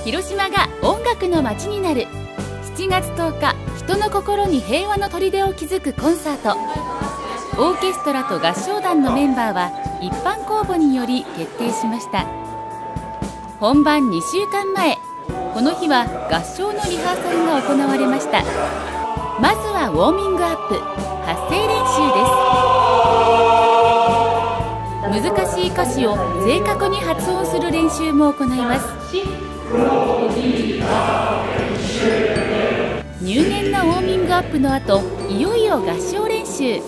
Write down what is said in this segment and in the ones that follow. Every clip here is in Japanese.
広島が音楽の街になる。7月10日、人の心に平和の砦を築くコンサート。オーケストラと合唱団のメンバーは一般公募により決定しました。本番2週間前、この日は合唱のリハーサルが行われました。まずはウォーミングアップ、発声練習です。難しい歌詞を正確に発音する練習も行います。入念なウォーミングアップの後、いよいよ合唱練習。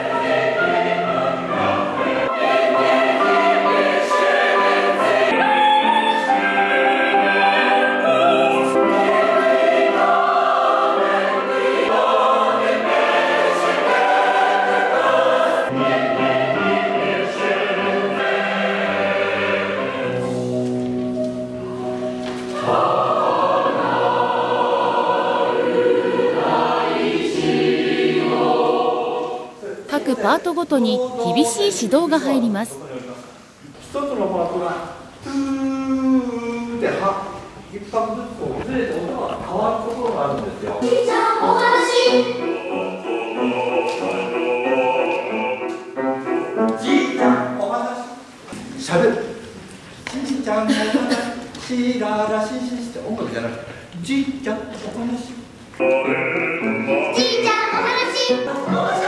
各パートごとに厳しい指導が入ります。 一つのパートがトゥーって一拍ずつこうずれて音が変わるところがあるんですよ。じいちゃんお話。じいちゃんお話。しゃべる。じいちゃんお話。しららししって音楽じゃなくてじいちゃんお話。じいちゃんお話。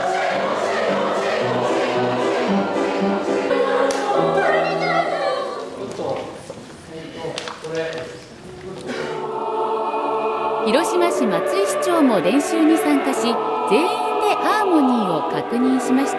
広島市松井市長も練習に参加し、全員でハーモニーを確認しました。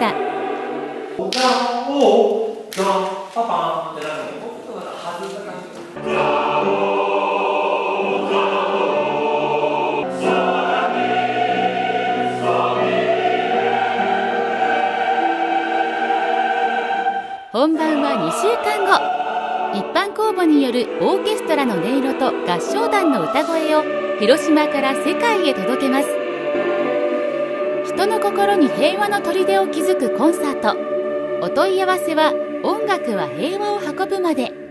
本番は2週間後。一般公募によるオーケストラの音色と合唱団の歌声を広島から世界へ届けます。人の心に平和の砦を築くコンサート。お問い合わせは音楽は平和を運ぶまで。